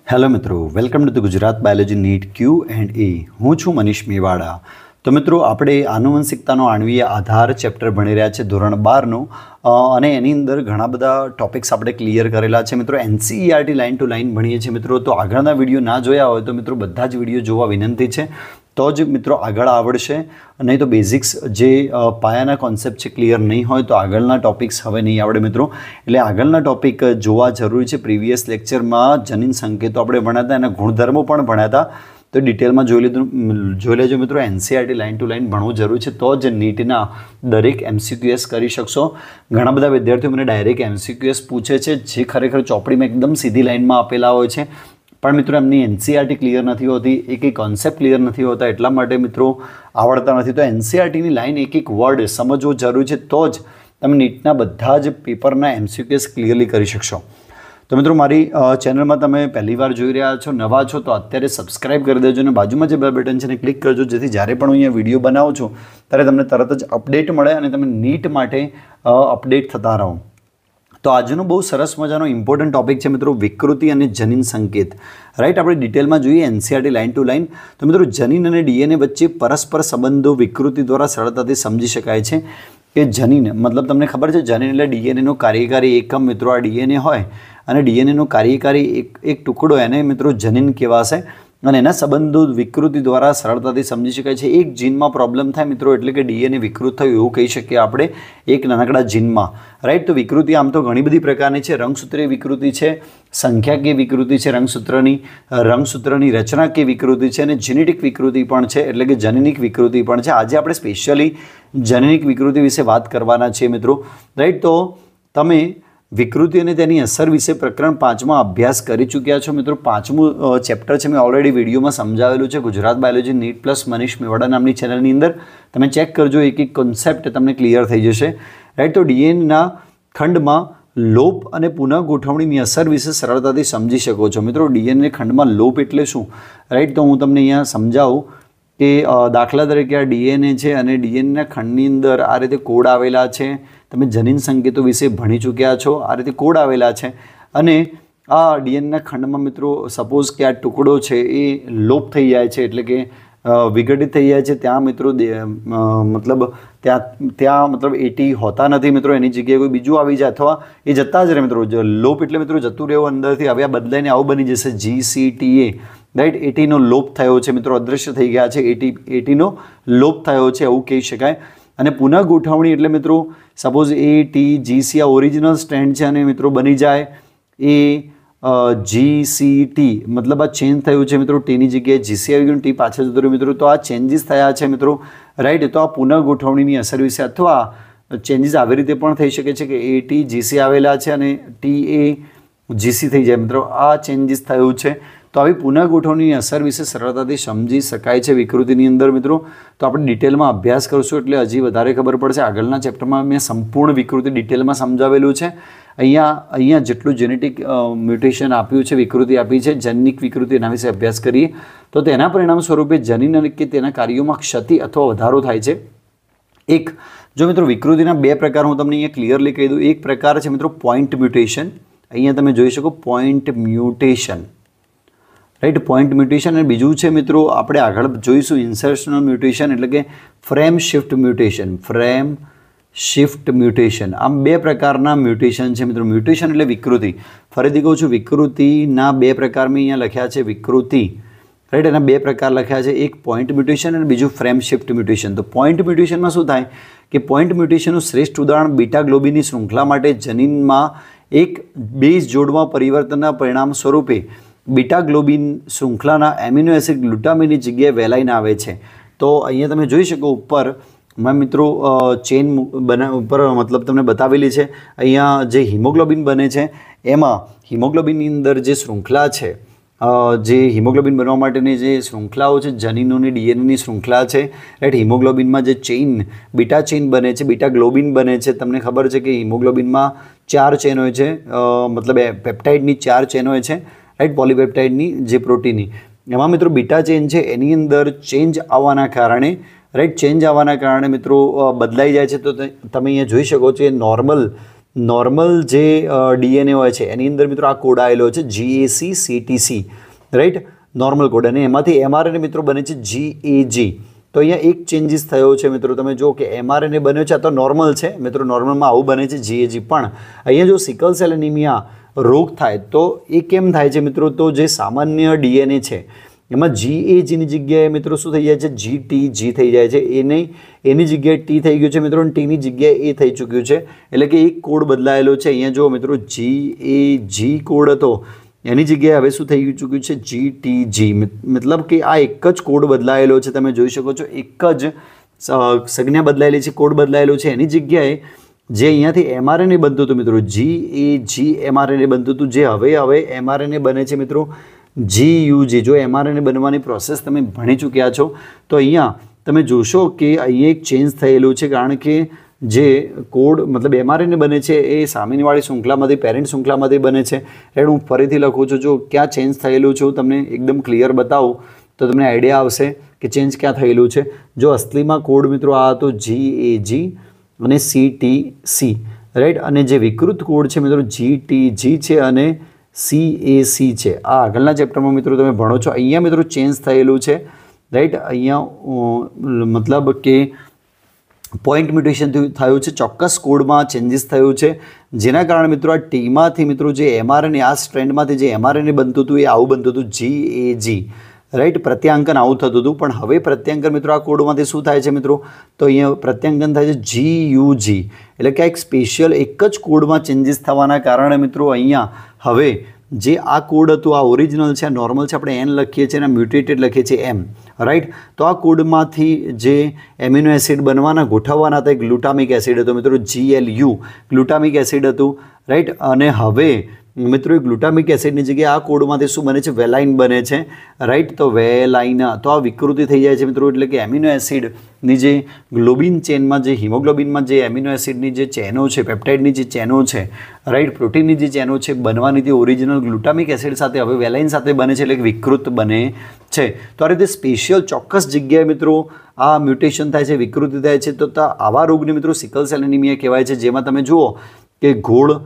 Hello મિત્રો, welcome to the Gujarat biology NEET Q and A. હું છું મનીષ મેવાડા. તો મિત્રો, આપણે આનુવંશિકતાનો આણ્વીય આધાર ચેપ્ટર ભણી રહ્યા છે ધોરણ 12નું, અને એની અંદર ઘણા બધા ટોપિક્સ આપણે ક્લિયર કરેલા છે મિત્રો. એનસીઈઆરટી લાઇન ટુ લાઇન ભણીએ છીએ મિત્રો. તો આગળના વિડીયો ના જોયા હોય તો મિત્રો બધા જ વિડીયો જોવા વિનંતી છે, તો જ મિત્રો આગળ આવડશે. નહીં તો બેઝિક્સ જે પાયાના કોન્સેપ્ટ છે ક્લિયર નહીં હોય તો આગળના ટોપિક્સ હવે નહીં આવડે મિત્રો. એટલે આગળના ટોપિક જોવા જરૂરી છે. પ્રીવિયસ લેક્ચરમાં જનીન સંકેતો આપણે ભણ્યા હતા, એના ગુણધર્મો પણ ભણ્યા હતા, તો ડિટેલમાં જોઈ લેજો મિત્રો. એનસીઈઆરટી લાઇન ટુ લાઇન ભણવું જરૂરી છે, તો જ નીટના દરેક એમસીક્યુએસ કરી શકશો. ઘણા બધા વિદ્યાર્થીઓ મને ડાયરેક્ટ એમસીક્યુએસ પૂછે છે, જે ખરેખર ચોપડીમાં એકદમ સીધી લાઇનમાં આપેલા હોય છે, પણ મિત્રો એમની એનસીઈઆરટી ક્લિયર નથી હોતી, એક કોન્સેપ્ટ ક્લિયર નથી હોતા, એટલા માટે મિત્રો આવડતા નથી. તો એનસીઈઆરટીની લાઇન એક વર્ડ સમજવો જરૂરી છે, તો જ તમે નીટના બધા જ પેપરના એમસીક્યુએસ ક્લિયરલી કરી શકશો. તો મિત્રો, મારી ચેનલમાં તમે પહેલી વાર જોઈ રહ્યા છો, નવા છો, તો અત્યારે સબસ્ક્રાઇબ કરી દેજો અને બાજુમાં જે બેલ બટન છે એને ક્લિક કરજો, જેથી જ્યારે પણ હું અહીંયા વિડીયો બનાવું છું ત્યારે તમને તરત જ અપડેટ મળે અને તમે નીટ માટે અપડેટ થતા રહો. તો આજનો બહુ સરસ મજાનો ઇમ્પોર્ટન્ટ ટોપિક છે મિત્રો, વિકૃતિ અને જનીન સંકેત. રાઈટ, આપણે ડિટેલમાં જોઈએ એનસીઈઆરટી લાઇન ટુ લાઇન. તો મિત્રો, જનીન અને ડીએનએ વચ્ચે પરસ્પર સંબંધો વિકૃતિ દ્વારા સરળતાથી સમજી શકાય છે. કે જનીન મતલબ તમને ખબર છે, જનીન એટલે ડીએનએનો કાર્યકારી એકમ મિત્રો. આ ડીએનએ હોય અને ડીએનએનો કાર્યકારી એક ટુકડો, એને મિત્રો જનીન કહેવાશે. અને એના સંબંધો વિકૃતિ દ્વારા સરળતાથી સમજી શકાય છે. એક જીનમાં પ્રોબ્લેમ થાય મિત્રો, એટલે કે ડીએનએ વિકૃત થયું એવું કહી શકીએ આપણે એક નાનકડા જીનમાં. રાઈટ, તો વિકૃતિ આમ તો ઘણી બધી પ્રકારની છે. રંગસૂત્રીય વિકૃતિ છે, સંખ્યાકીય વિકૃતિ છે, રંગસૂત્રની રચનાકીય વિકૃતિ છે, અને જેનેટિક વિકૃતિ પણ છે, એટલે કે જનનિક વિકૃતિ પણ છે. આજે આપણે સ્પેશિયલી જનનિક વિકૃતિ વિશે વાત કરવાના છીએ મિત્રો. રાઈટ, તો તમે વિકૃતિ અને તેની અસર વિશે પ્રકરણ 5માં અભ્યાસ કરી ચૂક્યા છો મિત્રો. 5મું ચેપ્ટર છે, મેં ઓલરેડી વિડીયોમાં સમજાવેલું છે Gujarat biology NEET plus Manish Mewada નામની ચેનલની અંદર. તમે ચેક કરજો, એક કોન્સેપ્ટ તમને ક્લિયર થઈ જશે. રાઈટ, તો ડીએનએના ખંડમાં લોપ અને પુનઃ ગોઠવણીની અસર વિશે સરળતાથી સમજી શકો છો મિત્રો. ડીએનએ ખંડમાં લોપ એટલે શું? રાઈટ, તો હું તમને અહીંયા સમજાવું કે દાખલા તરીકે આ ડીએનએ છે અને ડીએનએના ખંડની અંદર આ રીતે કોડ આવેલા છે. તમે જનીન સંકેતો વિશે ભણી ચૂક્યા છો, આ રીતે કોડ આવેલા છે. અને આ ડીએનએના ખંડમાં મિત્રો સપોઝ કે આ ટુકડો છે એ લોપ થઈ જાય છે, એટલે કે વિઘટિત થઈ જાય છે. ત્યાં મિત્રો મતલબ ત્યાં મતલબ એટી હોતા નથી મિત્રો, એની જગ્યાએ કોઈ બીજું આવી જાય, અથવા એ જતા જ રહે મિત્રો. લોપ એટલે મિત્રો જતું રહેવું અંદરથી. હવે આ બદલાઈને આવું બની જશે GCTA. રાઈટ, એટીનો લોપ થયો છે મિત્રો, અદૃશ્ય થઈ ગયા છે. એટીનો લોપ થયો છે એવું કહી શકાય. અને પુનઃ ગોઠવણી એટલે મિત્રો સપોઝ ATGC આ ઓરિજિનલ સ્ટ્રેન્ડ છે અને મિત્રો બની જાય GCT, મતલબ આ ચેન્જ થયું છે મિત્રો. ટીની જગ્યાએ GC આવી ગયું, ટી પાછળ જતું રહ્યું મિત્રો. તો આ ચેન્જીસ થયા છે મિત્રો. રાઈટ, તો આ પુનઃ ગોઠવણીની અસર વિશે, અથવા ચેન્જીસ આવી રીતે પણ થઈ શકે છે કે ATGC આવેલા છે અને TAGC થઈ જાય મિત્રો. આ ચેન્જીસ થયું છે. તો આવી પુનઃ ગોઠવણીની અસર વિશે સરળતાથી સમજી શકાય છે વિકૃતિની અંદર મિત્રો. તો આપણે ડિટેલમાં અભ્યાસ કરશું એટલે હજી વધારે ખબર પડશે. આગળના ચેપ્ટરમાં મેં સંપૂર્ણ વિકૃતિ ડિટેલમાં સમજાવેલું છે. અહીંયા જેટલું જેનેટિક મ્યુટેશન આપ્યું છે, વિકૃતિ આપી છે, જનનિક વિકૃતિ, એના વિશે અભ્યાસ કરીએ. તો તેના પરિણામ સ્વરૂપે જનીન અને કે તેના કાર્યોમાં ક્ષતિ અથવા વધારો થાય છે. જો મિત્રો વિકૃતિના બે પ્રકાર હું તમને અહીંયા ક્લિયરલી કહી દઉં. એક પ્રકાર છે મિત્રો પોઈન્ટ મ્યુટેશન. અહીંયા તમે જોઈ શકો point mutation. Right, point mutation. અને બીજું છે મિત્રો આપણે આગળ જોઈશું ઇન્સર્શનલ મ્યુટેશન, એટલે કે frame shift mutation. Frame shift mutation. આમ બે પ્રકારના મ્યુટેશન છે મિત્રો. મ્યુટેશન એટલે વિકૃતિ. ફરીથી કહું છું, વિકૃતિના બે પ્રકાર મેં અહીંયા લખ્યા છે. વિકૃતિ, રાઈટ, એના બે પ્રકાર લખ્યા છે. એક પોઈન્ટ મ્યુટેશન અને બીજું ફ્રેમ શિફ્ટ મ્યુટેશન. તો પોઈન્ટ મ્યુટેશનમાં શું થાય કે પોઈન્ટ મ્યુટેશનનું શ્રેષ્ઠ ઉદાહરણ બીટા ગ્લોબિનની શૃંખલા માટે જનીનમાં એક બેઝ જોડમાં પરિવર્તનના પરિણામ સ્વરૂપે બીટા ગ્લોબિન શૃંખલાના એમિનો એસિડ ગ્લુટામિનની જગ્યાએ વેલાઈને આવે છે. તો અહીંયા તમે જોઈ શકો ઉપર મેં મિત્રો ચેન ઉપર મતલબ તમને બતાવેલી છે. અહીંયા જે હિમોગ્લોબિન બને છે એમાં હિમોગ્લોબિનની અંદર જે શૃંખલા છે, જે હિમોગ્લોબિન બનવા માટેની જે શૃંખલાઓ છે, જનીનોની ડીએનએની શૃંખલા છે. રાઈટ, હિમોગ્લોબિનમાં જે ચેઇન બીટા ચેઇન બને છે, બીટા ગ્લોબિન બને છે. તમને ખબર છે કે હિમોગ્લોબિનમાં 4 ચેન હોય છે, મતલબ પેપ્ટાઇડની 4 ચેન હોય છે. રાઈટ, પોલીપેપ્ટાઇડની જે પ્રોટીનની, એમાં મિત્રો બીટા ચેન છે એની અંદર ચેન્જ આવવાના કારણે, રાઈટ, ચેન્જ આવવાના કારણે મિત્રો બદલાઈ જાય છે. તો તમે અહીંયા જોઈ શકો છો નોર્મલ નોર્મલ જે ડીએનએ હોય છે એની અંદર મિત્રો આ કોડ આવેલો છે GAC-CTC, રાઈટ, નોર્મલ કોડ. અને એમાંથી mRNA મિત્રો બને છે GAG. તો અહીંયા એક ચેન્જીસ થયો છે મિત્રો. તમે જો કે mRNA બન્યો છે, આ તો નોર્મલ છે મિત્રો, નોર્મલમાં આવું બને છે GAG. પણ અહીંયા જો સિકલ સેલ એનિમિયા રોગ થાય તો એ કેમ થાય છે મિત્રો? તો જે સામાન્ય ડીએનએ છે એમાં GAGની જગ્યાએ મિત્રો શું થઈ જાય છે? GTG થઈ જાય છે. એની જગ્યાએ T થઈ ગયું છે મિત્રો, અને Tની જગ્યાએ A થઈ ચૂક્યું છે. એટલે કે એક કોડ બદલાયેલો છે. અહીંયા જો મિત્રો GAG કોડ હતો એની જગ્યાએ હવે શું થઈ ચૂક્યું છે? GTG. મતલબ કે આ એક જ કોડ બદલાયેલો છે. તમે જોઈ શકો છો એક જ સંજ્ઞા બદલાયેલી છે, કોડ બદલાયેલો છે. એની જગ્યાએ જે અહીંયાથી mRNA બનતું હતું મિત્રો, GAG mRNA બનતું હતું, જે હવે mRNA બને છે મિત્રો GUG. જો mRNA બનવાની પ્રોસેસ તમે ભણી ચૂક્યા છો તો અહીંયા તમે જોશો કે અહીંયા એક ચેન્જ થયેલું છે. કારણ કે જે કોડ મતલબ mRNA બને છે એ સામેનીવાળી શૃંખલામાંથી, પેરેન્ટ શૃંખલામાંથી બને છે. એટલે હું ફરીથી લખું છું. જો ક્યાં ચેન્જ થયેલું છે હું તમને એકદમ ક્લિયર બતાવું તો તમને આઈડિયા આવશે કે ચેન્જ ક્યાં થયેલું છે. જો અસલીમાં કોડ મિત્રો આ હતો GAG અને CTC, રાઈટ. અને જે વિકૃત કોડ છે મિત્રો GTG છે અને CAC છે. આ આગળના ચેપ્ટરમાં મિત્રો તમે ભણો છો. અહીંયા મિત્રો ચેન્જ થયેલું છે, રાઈટ. અહીંયા મતલબ કે પોઈન્ટ મ્યુટેશન થયું છે, ચોક્કસ કોડમાં ચેન્જીસ થયું છે, જેના કારણે મિત્રો આ ટીમાંથી મિત્રો જે mRNA, આ સ્ટ્રેન્ડમાંથી જે mRNA બનતું હતું એ આવું બનતું હતું GAG, રાઈટ. પ્રત્યાંકન આવું થતું હતું. પણ હવે પ્રત્યાંકન મિત્રો આ કોડમાંથી શું થાય છે મિત્રો? તો અહીંયા પ્રત્યાંકન થાય છે GUG. એટલે કે એક સ્પેશિયલ એક જ કોડમાં ચેન્જીસ થવાના કારણે મિત્રો અહીંયા હવે જે આ કોડ હતું આ ઓરિજિનલ છે, આ નોર્મલ છે, આપણે N લખીએ છીએ અને મ્યુટેટેડ લખીએ છીએ M, રાઈટ. તો આ કોડમાંથી જે એમિનો એસિડ બનવાના ગોઠવવાના હતા એ ગ્લુટામિક એસિડ હતો મિત્રો, GLU ગ્લુટામિક એસિડ હતું, રાઈટ. અને હવે મિત્રો એ ગ્લુટામિક એસિડની જગ્યાએ આ કોડમાંથી શું બને છે? વેલાઇન બને છે, રાઈટ. તો વેલાઇન, તો આ વિકૃતિ થઈ જાય છે મિત્રો. એટલે કે એમિનો એસિડની જે ગ્લોબિન ચેનમાં, જે હિમોગ્લોબિનમાં જે એમિનો એસિડની જે ચેનો છે, પેપ્ટાઇડની જે ચેનો છે, રાઈટ, પ્રોટીનની જે ચેનો છે બનવાની તે ઓરિજિનલ ગ્લુટામિક એસિડ સાથે હવે વેલાઇન સાથે બને છે, એટલે વિકૃત બને છે. તો આ રીતે સ્પેશિયલ ચોક્કસ જગ્યાએ મિત્રો આ મ્યુટેશન થાય છે, વિકૃતિ થાય છે. તો આવા રોગને મિત્રો સિકલ સેલ એનિમિયા કહેવાય છે, જેમાં તમે જુઓ કે ગોળ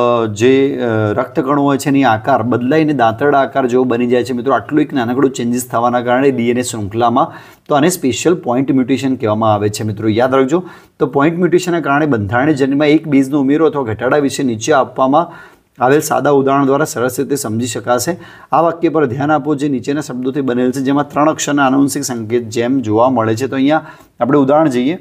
જે રક્તકણો હોય છે એની આકાર બદલાઈને દાંતરડા આકાર જેવો બની જાય છે મિત્રો. આટલું એક નાનકડું ચેન્જીસ થવાના કારણે ડીએનએ શૃંખલામાં. તો આને સ્પેશિયલ પોઈન્ટ મ્યુટેશન કહેવામાં આવે છે મિત્રો. યાદ રાખજો. તો પોઈન્ટ મ્યુટેશનના કારણે બંધારણીય જન્યમાં એક બેઝનો ઉમેરો અથવા ઘટાડા વિશે નીચે આપવામાં આવેલ સાદા ઉદાહરણ દ્વારા સરસ રીતે સમજી શકાશે. આ વાક્ય પર ધ્યાન આપો જે નીચેના શબ્દોથી બનેલ છે, જેમાં 3 અક્ષરના આનુવંશિક સંકેત જેમ જોવા મળે છે. તો અહીંયા આપણે ઉદાહરણ જોઈએ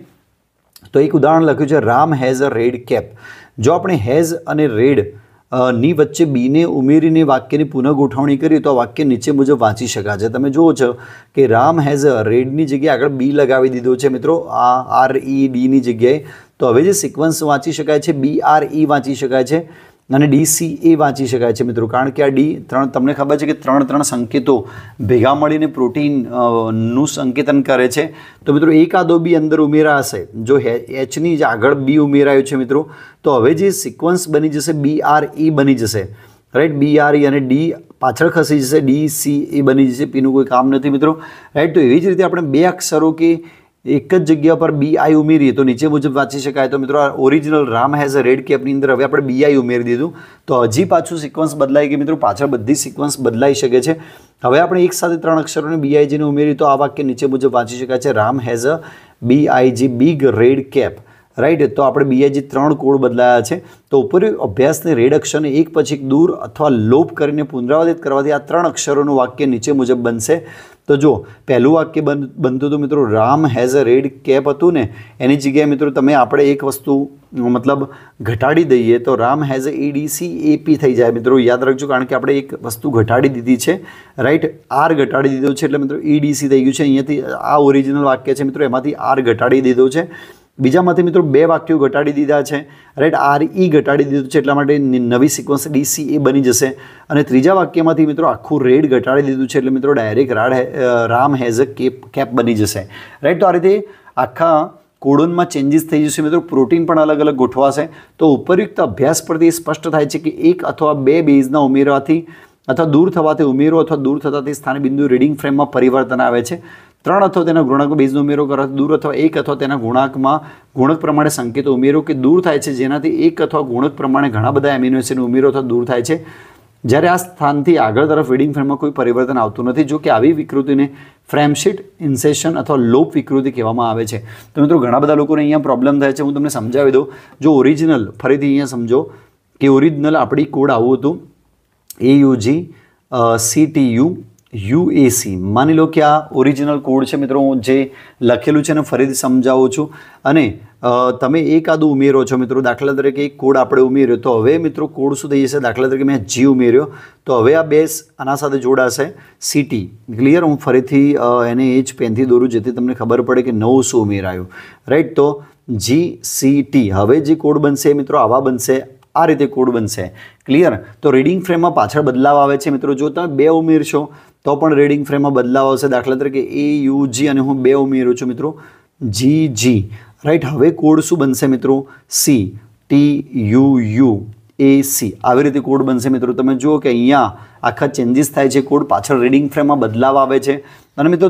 તો એક ઉદાહરણ લખ્યું છે, Ram has a red cap. જો આપણે હેઝ અને રેડ ની વચ્ચે બીને ઉમેરીને વાક્યની પુનઃગોઠવણી કરીએ તો આ વાક્ય નીચે મુજબ વાંચી શકાશે. તમે જુઓ છો કે રામ હેઝ અ રેડની જગ્યાએ આગળ બી લગાવી દીધો છે મિત્રો, આ REDની જગ્યાએ. તો હવે જે સિક્વન્સ વાંચી શકાય છે BRE વાંચી શકાય છે અને DCA વાંચી શકાય છે મિત્રો. કારણ કે આ D3 તમને ખબર છે કે 3 સંકેતો ભેગા મળીને પ્રોટીનનું સંકેતન કરે છે. તો મિત્રો એકાદો બી અંદર ઉમેરાશે. જો Hની જ આગળ B ઉમેરાયું છે મિત્રો, તો હવે જે સિક્વન્સ બની જશે BRE બની જશે, રાઈટ. BRE અને D પાછળ ખસી જશે, DCA બની જશે. Pનું કોઈ કામ નથી મિત્રો, રાઈટ. તો એવી જ રીતે આપણે બે અક્ષરો કે એક જ જગ્યા પર BI ઉમેરીએ તો નીચે મુજબ વાંચી શકાય. તો મિત્રો આ original Ram has a red કેપની અંદર હવે આપણે BI ઉમેરી દીધું તો હજી પાછું સિક્વન્સ બદલાઈ ગઈ મિત્રો. પાછળ બધી સિક્વન્સ બદલાઈ શકે છે. હવે આપણે એક સાથે 3 અક્ષરોને BIGને ઉમેરી તો આ વાક્ય નીચે મુજબ વાંચી શકાય છે, Ram has a BIG big red cap, right. તો આપણે BIG 3 કોડ બદલાયા છે. તો ઉપરી અભ્યાસને રેડ અક્ષરને એક પછી એક દૂર અથવા લોપ કરીને પુનરાવર્તિત કરવાથી આ 3 અક્ષરોનું વાક્ય નીચે મુજબ બનશે. તો જો પહેલું વાક્ય બનતું હતું મિત્રો Ram has a red cap હતું ને, એની જગ્યાએ મિત્રો તમે આપણે એક વસ્તુ મતલબ ઘટાડી દઈએ તો રામ હેઝ અ EDCAP થઈ જાય મિત્રો. યાદ રાખજો, કારણ કે આપણે એક વસ્તુ ઘટાડી દીધી છે, રાઈટ. R ઘટાડી દીધો છે એટલે મિત્રો EDC થઈ ગયું છે. અહીંયાથી આ ઓરિજિનલ વાક્ય છે મિત્રો, એમાંથી R ઘટાડી દીધો છે. બીજામાંથી મિત્રો 2 વાક્યો ઘટાડી દીધા છે, રાઈટ. RE ઘટાડી દીધું છે એટલા માટે નવી સિક્વન્સ DCA બની જશે. અને ત્રીજા વાક્યમાંથી મિત્રો આખું રેડ ઘટાડી દીધું છે એટલે મિત્રો direct Ram has a cap બની જશે, રાઈટ. તો આ રીતે આખા કોડોનમાં ચેન્જીસ થઈ જશે મિત્રો. પ્રોટીન પણ અલગ અલગ ગોઠવાશે. તો ઉપરયુક્ત અભ્યાસ પરથી સ્પષ્ટ થાય છે કે 1 અથવા 2 બેઝના ઉમેરવાથી અથવા દૂર થવાથી ઉમેરો અથવા દૂર થતાથી સ્થાને બિંદુ રીડિંગ ફ્રેમમાં પરિવર્તન આવે છે. 3 અથવા તેના ગુણાંકમાં બેઝનો ઉમેરો કરવાથી દૂર અથવા 1 અથવા તેના ગુણાંકમાં ગુણક પ્રમાણે સંકેતો ઉમેરો કે દૂર થાય છે, જેનાથી 1 અથવા ગુણક પ્રમાણે ઘણા બધા એમિનો એસિડ ઉમેરો અથવા દૂર થાય છે, જ્યારે આ સ્થાનથી આગળ તરફ રીડિંગ ફ્રેમમાં કોઈ પરિવર્તન આવતું નથી. જો કે આવી વિકૃતિને ફ્રેમશીટ ઇન્સેશન અથવા લોપ વિકૃતિ કહેવામાં આવે છે. તો મિત્રો ઘણા બધા લોકોને અહીંયા પ્રોબ્લેમ થાય છે. હું તમને સમજાવી દઉં. જો ઓરિજિનલ, ફરીથી અહીંયા સમજો કે ઓરિજિનલ આપણી કોડ આવું હતું AUG CTU UAC. માની લો કે આ ઓરિજિનલ કોડ છે મિત્રો, હું જે લખેલું છે એને ફરીથી સમજાવું છું. અને તમે એકાદું ઉમેરો છો મિત્રો, દાખલા તરીકે એક કોડ આપણે ઉમેર્યો, તો હવે મિત્રો કોડ શું થઈ જશે? દાખલા તરીકે મેં G ઉમેર્યો, તો હવે આ બેઝ આના સાથે જોડાશે CT. ક્લિયર? હું ફરીથી એને એ જ પેનથી દોરું જેથી તમને ખબર પડે કે નવું શું ઉમેરાયું, રાઈટ? તો GCT. હવે જે કોડ બનશે મિત્રો આવા બનશે, આ રીતે કોડ બનશે. ક્લિયર? તો રીડિંગ ફ્રેમમાં પાછળ બદલાવ આવે છે મિત્રો. જો તમે 2 ઉમેરશો તો પણ રીડિંગ ફ્રેમમાં બદલાવ આવશે. દાખલા તરીકે AUG અને હું 2 ઉમેરું છું મિત્રો, GG, રાઈટ? હવે કોડ શું બનશે મિત્રો? CTUUAC. આવી રીતે કોડ બનશે મિત્રો. તમે જુઓ કે અહીંયા આખા ચેન્જીસ થાય છે, કોડ પાછળ રીડિંગ ફ્રેમમાં બદલાવ આવે છે. અને મિત્રો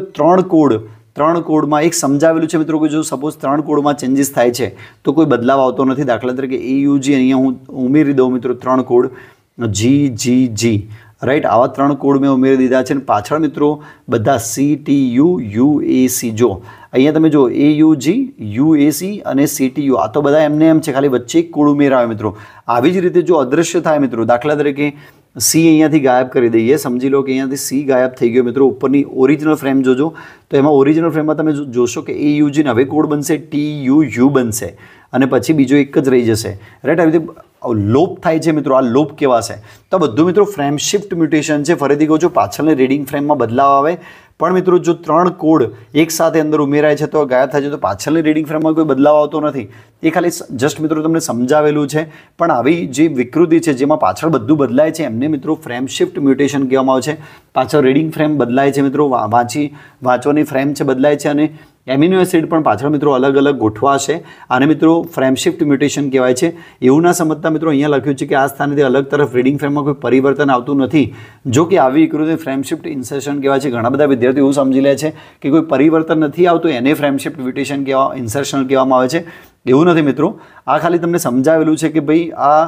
3 કોડમાં એક સમજાવેલું છે મિત્રો કે જો સપોઝ 3 કોડમાં ચેન્જીસ થાય છે તો કોઈ બદલાવ આવતો નથી. દાખલા તરીકે AUG અહીંયા હું ઉમેરી દઉં મિત્રો 3 કોડ, GGG, રાઈટ? આવા 3 કોડ મેં ઉમેરી દીધા છે. અને પાછળ મિત્રો બધા CTUUAC. જો અહીંયા તમે જો AUG UAC અને CTU, આ તો બધા એમને એમ છે, ખાલી વચ્ચે એક કોડ ઉમેરાવે મિત્રો. આવી જ રીતે જો અદૃશ્ય થાય મિત્રો, દાખલા તરીકે C અહીંયાથી ગાયબ કરી દઈએ. સમજી લો કે અહીંયાથી C ગાયબ થઈ ગયો મિત્રો. ઉપરની ઓરિજિનલ ફ્રેમ જોજો તો એમાં ઓરિજિનલ ફ્રેમમાં તમે જોશો કે AUG ને હવે કોડ બનશે TUU બનશે અને પછી બીજો એક જ રહી જશે, રાઈટ? આવી રીતે લોપ થાય છે મિત્રો. આ લોપ કહેવાશે. તો બધું મિત્રો ફ્રેમ શિફ્ટ મ્યુટેશન છે. ફરીથી કહું છું, પાછળની રીડિંગ ફ્રેમમાં બદલાવ આવે, પણ મિત્રો જો 3 કોડ એક સાથે અંદર ઉમેરાય છે તો ગાયબ થાય છે, તો પાછળની રીડિંગ ફ્રેમમાં કોઈ બદલાવ આવતો નથી. એ ખાલી જસ્ટ મિત્રો તમને સમજાવેલું છે. પણ આવી જે વિકૃતિ છે જેમાં પાછળ બધું બદલાય છે એમને મિત્રો ફ્રેમ શિફ્ટ મ્યુટેશન કહેવામાં આવે છે. પાછળ રીડિંગ ફ્રેમ બદલાય છે મિત્રો, વાંચવાની ફ્રેમ છે બદલાય છે, અને એમિનો એસિડ પણ પાછળ મિત્રો અલગ અલગ ગોઠવાશે. આને મિત્રો ફ્રેમ શિફ્ટ મ્યુટેશન કહેવાય છે. એવું ના સમજતા મિત્રો અહીંયા લખ્યું છે કે આ સ્થાનેથી અલગ તરફ રીડિંગ ફ્રેમમાં કોઈ પરિવર્તન આવતું નથી. જો કે આવી વિકૃતિ ફ્રેમ શિફ્ટ ઇન્સર્શન કહેવાય છે. ઘણા બધા વિદ્યાર્થીઓ એવું સમજી લે છે કે કોઈ પરિવર્તન નથી આવતું એને ફ્રેમ શિફ્ટ મ્યુટેશન ઇન્સર્શન કહેવામાં આવે છે. એવું નથી મિત્રો. આ ખાલી તમને સમજાવેલું છે કે ભાઈ આ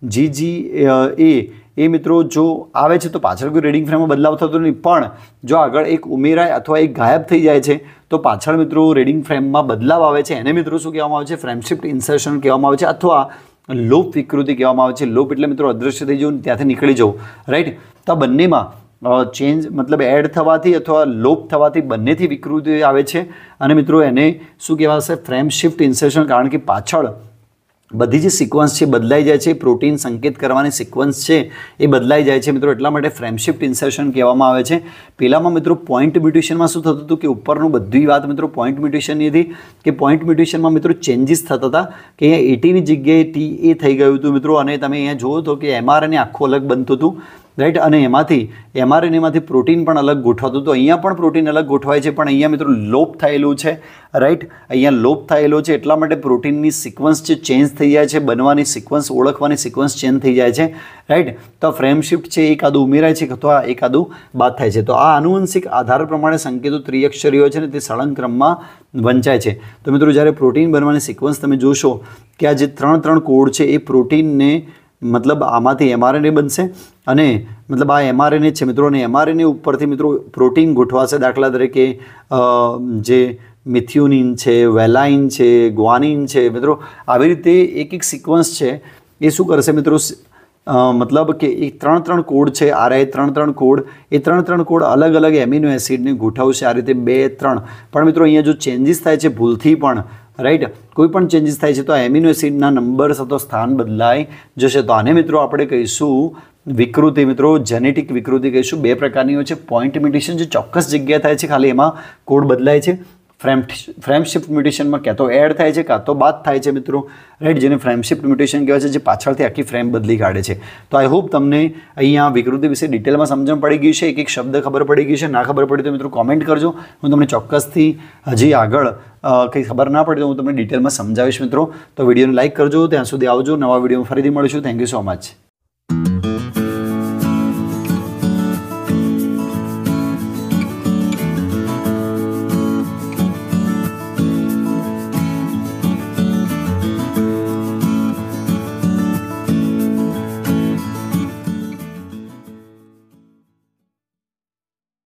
GGA એ મિત્રો જો આવે છે તો પાછળ કોઈ રીડિંગ ફ્રેમમાં બદલાવ થતો નહીં, પણ જો આગળ એક ઉમેરાય અથવા એક ગાયબ થઈ જાય છે તો પાછળ મિત્રો રીડિંગ ફ્રેમમાં બદલાવ આવે છે. એને મિત્રો શું કહેવામાં આવે છે? ફ્રેમ શિફ્ટ ઇન્સર્શન કહેવામાં આવે છે, અથવા લોપ વિકૃતિ કહેવામાં આવે છે. લોપ એટલે મિત્રો અદૃશ્ય થઈ જવું, ત્યાંથી નીકળી જવું, રાઈટ? તો આ બંનેમાં ચેન્જ મતલબ એડ થવાથી અથવા લોપ થવાથી બંનેથી વિકૃતિ આવે છે. અને મિત્રો એને શું કહેવાશે? Frame shift insertion. કારણ કે પાછળ બધી જે સિક્વન્સ છે બદલાઈ જાય છે, પ્રોટીન સંકેત કરવાની સિક્વન્સ છે એ બદલાઈ જાય છે મિત્રો. એટલા માટે ફ્રેમ શિફ્ટ ઇન્સર્શન કહેવામાં આવે છે. પહેલામાં મિત્રો પોઈન્ટ મ્યુટેશનમાં શું થતું હતું કે ઉપરનું બધી વાત મિત્રો પોઈન્ટ મ્યુટેશનની હતી કે પોઈન્ટ મ્યુટેશનમાં મિત્રો ચેન્જીસ થતા હતા કે અહીંયા 80ની જગ્યાએ TA થઈ ગયું હતું મિત્રો. અને તમે અહીંયા જુઓ તો કે mRNA આખું અલગ બનતું હતું, રાઈટ? અને એમાંથી mRNAમાંથી પ્રોટીન પણ અલગ ગોઠવાતું હતું. અહીંયા પણ પ્રોટીન અલગ ગોઠવાય છે, પણ અહીંયા મિત્રો લોપ થયેલું છે, રાઈટ? અહીંયા લોપ થયેલો છે એટલા માટે પ્રોટીનની સિક્વન્સ છે ચેન્જ થઈ જાય છે, બનવાની સિક્વન્સ, ઓળખવાની સિક્વન્સ ચેન્જ થઈ જાય છે, રાઈટ? તો ફ્રેમ શિફ્ટ છે એકાદું ઉમેરાય છે અથવા એકાદું બાદ થાય છે. તો આ આનુવંશિક આધાર પ્રમાણે સંકેતો ત્રિઅક્ષરીય છે ને તે સળંગ ક્રમમાં વંચાય છે. તો મિત્રો જ્યારે પ્રોટીન બનવાની સિક્વન્સ તમે જોશો કે આ જે 3 કોડ છે એ પ્રોટીનને મતલબ આમાંથી mRNA બનશે અને મતલબ આ mRNA છે મિત્રો, અને mRNA ઉપરથી મિત્રો પ્રોટીન ગોઠવાશે. દાખલા તરીકે જે મિથ્યુનિન છે, વેલાઇન છે, ગ્વાનિન છે મિત્રો. આવી રીતે એક સિક્વન્સ છે એ શું કરશે મિત્રો? મતલબ કે એ 3 કોડ છે, RI 3 કોડ, એ 3 કોડ અલગ અલગ એમિનો એસિડને ગોઠવશે આ રીતે 2, 3. પણ મિત્રો અહીંયા જો ચેન્જીસ થાય છે ભૂલથી પણ, રાઈટ, કોઈ પણ ચેન્જીસ થાય છે તો એમિનો એસિડના નંબર્સ અથવા સ્થાન બદલાઈ જશે. તો આને મિત્રો આપણે કહીશું વિકૃતિ મિત્રો, જેનેટિક વિકૃતિ કહીશું. 2 પ્રકારની હોય છે. પોઈન્ટ મ્યુટેશન જે ચોક્કસ જગ્યાએ થાય છે, ખાલી એમાં કોડ બદલાય છે. ફ્રેમ શિફ્ટ મ્યુટેશનમાં ક્યાં તો એડ થાય છે કાં તો બાદ થાય છે મિત્રો, રાઈટ? જેને ફ્રેમ શિફ્ટ મ્યુટેશન કહેવાય છે, જે પાછળથી આખી ફ્રેમ બદલી કાઢે છે. તો આઈ હોપ તમને અહીંયા વિકૃતિ વિશે ડિટેલમાં સમજણ પડી ગઈ છે, એક શબ્દ ખબર પડી ગઈ છે. ના ખબર પડી તો મિત્રો કોમેન્ટ કરજો, હું તમને ચોક્કસથી હજી આગળ કંઈ ખબર ના પડે તો હું તમને ડિટેલમાં સમજાવીશ મિત્રો. તો વિડીયોને લાઇક કરજો. ત્યાં સુધી આવજો, નવા વિડીયોમાં ફરીથી મળીશું. Thank you so much.